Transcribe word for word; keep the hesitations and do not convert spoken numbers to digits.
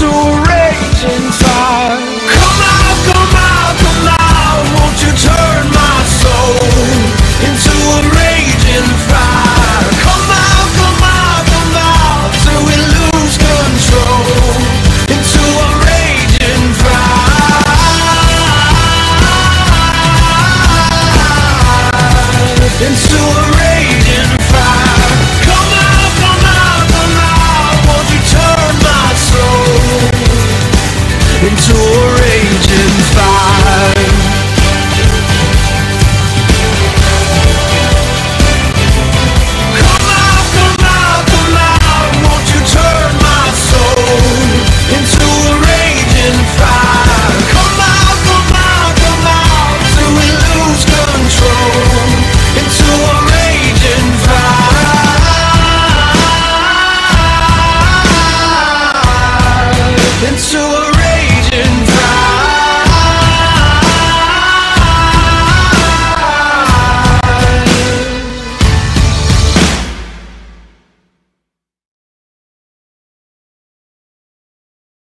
into a raging fire. Come out, come out, come out, won't you turn my soul into a raging fire. Come out, come out, come out, till we lose control into a raging fire. Into a raging fire. Come out, come out, come out, won't you turn my soul into a raging fire.